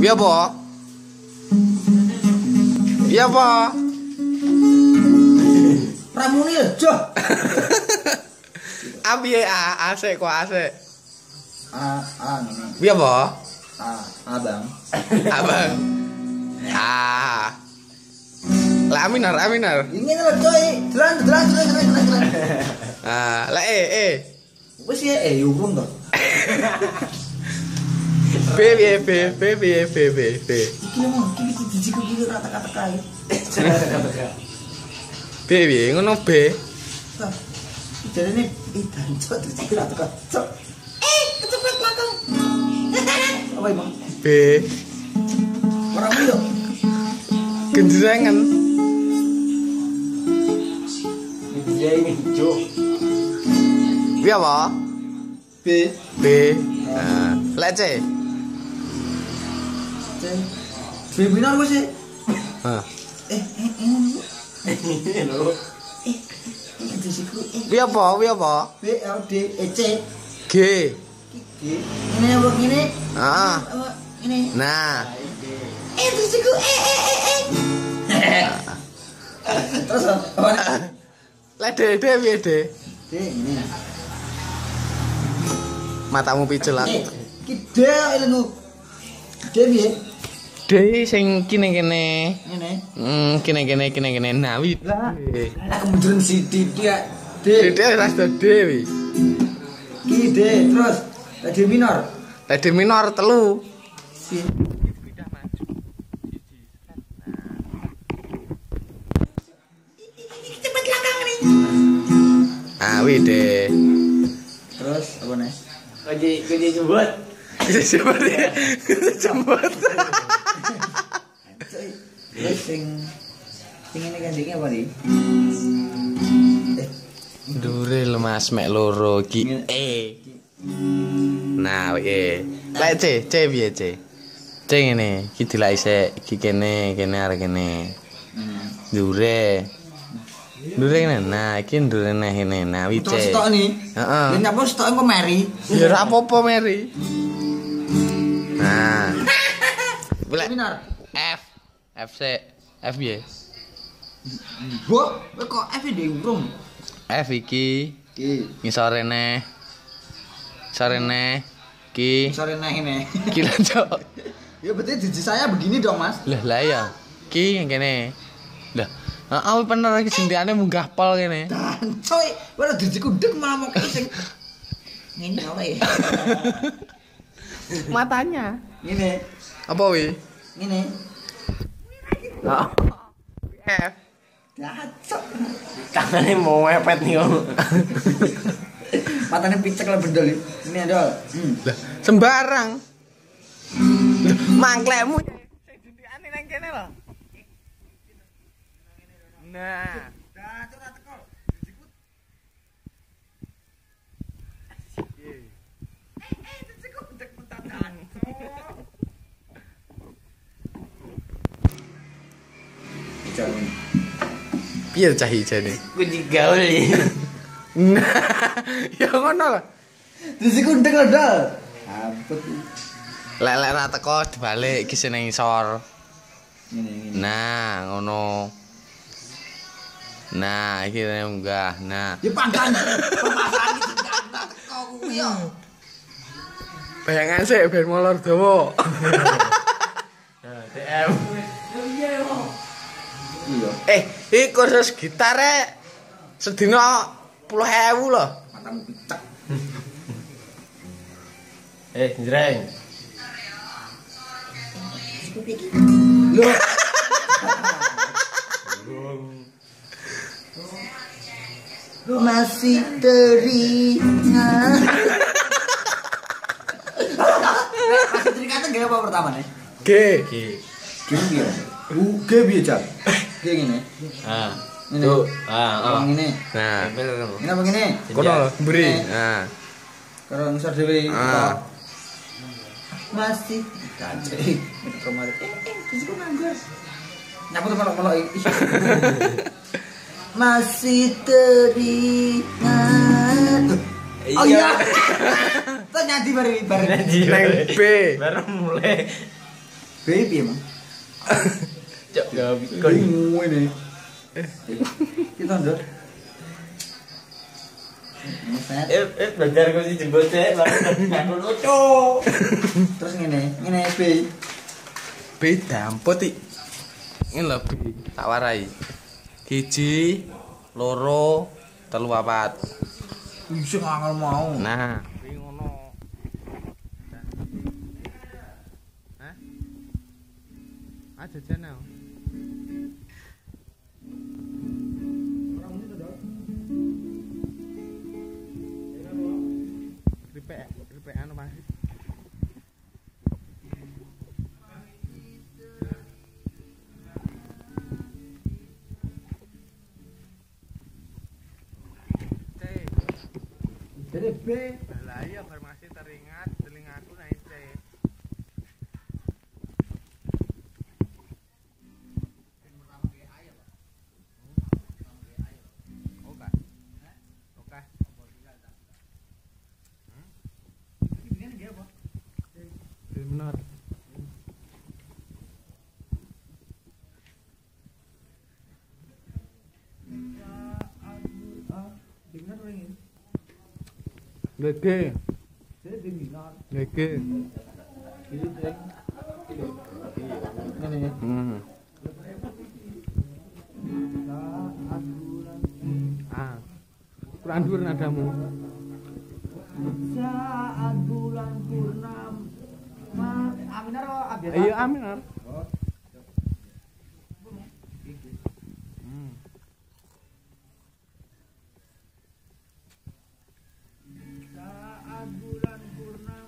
Piye apa? Piye apa? Ramune aja. Piye asik kok asik. Ngene. Piye apa? Abang. Abang. Lah minor. Ini lho coy. Jalan. Lah Wis ya urung to. B. Iki lho, iki dijiku iki kata-kata kae. B ngono B. Jarene dancuk dijiku kata-kata. Kecepet lakang. Apa emang? B. Ora yo. Genjrengan. Iya ini jo. Piye apa? B. Lek C. Webinar wis e. Hah. Lho. Dijiku Piye apa? B L D E C. G. Ini apa gini? Ini. Nah. Dijiku Terus apa? Lek D piye D? Ini. Matamu picul aku. Ki D ilmu. D piye? D sing kene-kene. Ngene. Kene-kene. Nah, wi. Lah kemudian si D dia D ras D wi. Ki D terus D minor. D minor 3. Si cepet lakang nih. Wi D. Terus apa nih? Kunci jembut. Jembut. Terus sing ini gandengnya apa nih? Duril Mas mek loro iki E. Nah, lek C piye C? C ngene, iki dilak isik, iki kene arek kene. Dure ngene. Nah, iki dure neh ngene. Nah, wi C. Terus stok nih. Heeh. Ini apa stok engko Mary? Ya ora apa-apa, Mary. Nah. Boleh Minor. F C. F piye? Bo, kok F di urung? F iki Ki. ngisore neh. Sore neh. Ki. Sore nah ini. Ki lanjut. Ya berarti diji saya begini dong, Mas. Lah ya. Ki yang kene. Lah, heeh bener iki jentiane munggah pol kene. Dan coy, ora dijiku ndek malah mau sing ngene wae. Matanya. Ngene. Apa wi? Ngene. Oh. F. Dacok. Tangannya mau mepet nih om. Matanya picek lah bendol. Ini ada. Lah, sembarang. Mangklekmu sing jentiane nang kene lho. Nah. Dacok tak teko. Dijiku. Dijiku ndek mentakan. Jangan. Piye cah ijane? Kunci gaul nih. Nah, ya ngono lah. Dijiku ndek lho, Dal. Ampun. Lek ra teko dibalik iki sing ngisor. Ngene. Nah, ngono. Nah, iki munggah. Nah. Ya pangkan. Pemasan iki tak teko kuwi yo. Bayangan sik ben molor dawa. DM. Iya. Iki kursus gitar sedina 10.000 lho. Matamu picek. Jreng. Loh. Lu masih teringat. Masih teringat gak apa pertama nih? G. Gini ya. G biasa. G gini. Ini. Tuh. Ini. Nah, Ini apa gini? kono lho, mburi. Ini. Nah. Kalau ngisor dewe. Ah. Masih kacau. Kemarin. Terus gue nganggur. Nyapa tuh melok-melok. Masih teringat. Oh iya. Tuh nyanyi bareng. Neng B. Baru mulai. Baby emang. Cok gak pikir. Bingung ini. Kita ndot. Set. Belajar kok sih jebol sih, aku lucu. Terus ngene B. Beda ampun iki. Ini lho B, tak warai. 1, 2, 3, 4. Bisa ngangel mau. Nah, kuwi ngono. Hah? Aja channel. Ripek anu Mas. Jadi B. Lah iya farmasi teringat telingaku naik C. Oke. Oke. Benar. Dengar ring. Gege. Saya dengar. Gege. Ini deng. Ini. Ah. Kurang dhuwur nadamu. Saat bulan purnama. Aminar kok abis. Iya Aminar. Saat bulan purnama.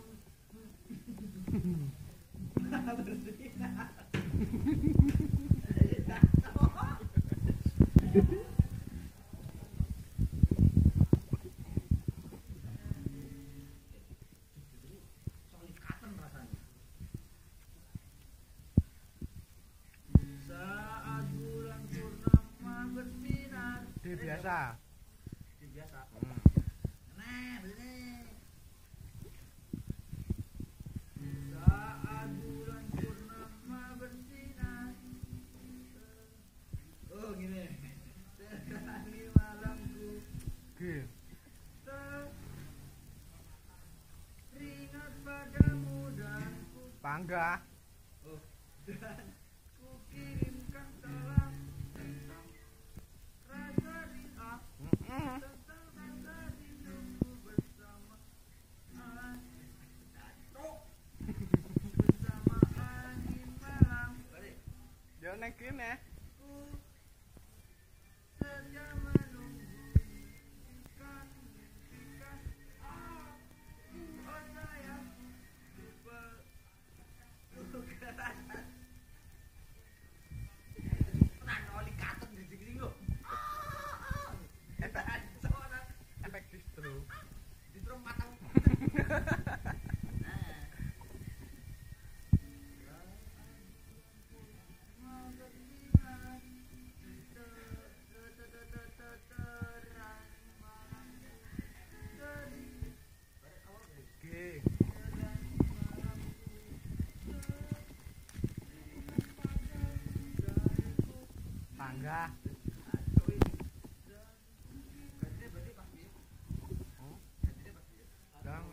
Saat bulan purnama bersinar. Di biasa. Biasa. Nah, begini. Saat bulan purnama bersinar. Oh, gini. Terani malamku. Ge. Teringat padamu dan Pangga. ku kirimkan salam tentang rasa rindu. Tentang rasa rinduku bersama bersama angin malam. Yo nek kene. Ku setia menunggu mimpikan aku, oh sayang, Efek distro. Ge. Pangga. Gang.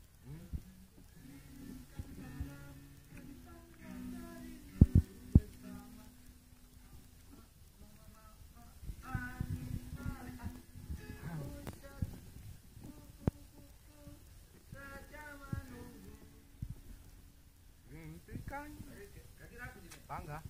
Mimpikan. Pangga.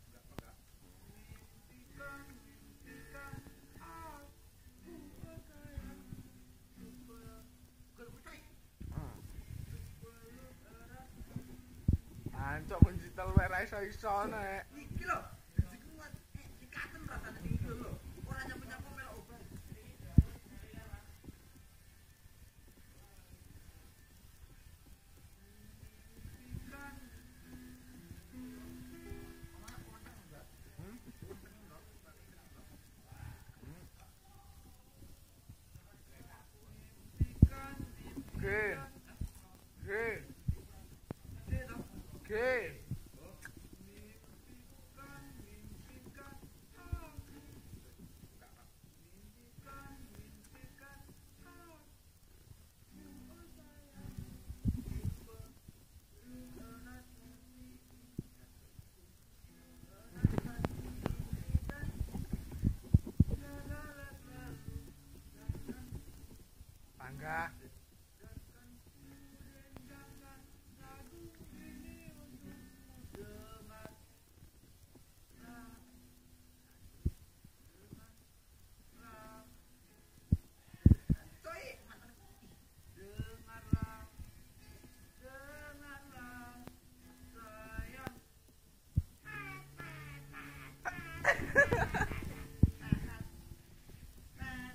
Ancok menjital wae ra iso nek. iki lho, rezekiku kuat. Dikaten rasane iki lho. Ora nyampe-nyampe melok obat. Ge. Ge. Ge. Enggak.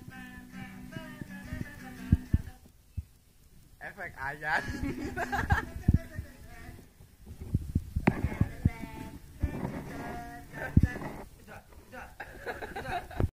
Efek ayat.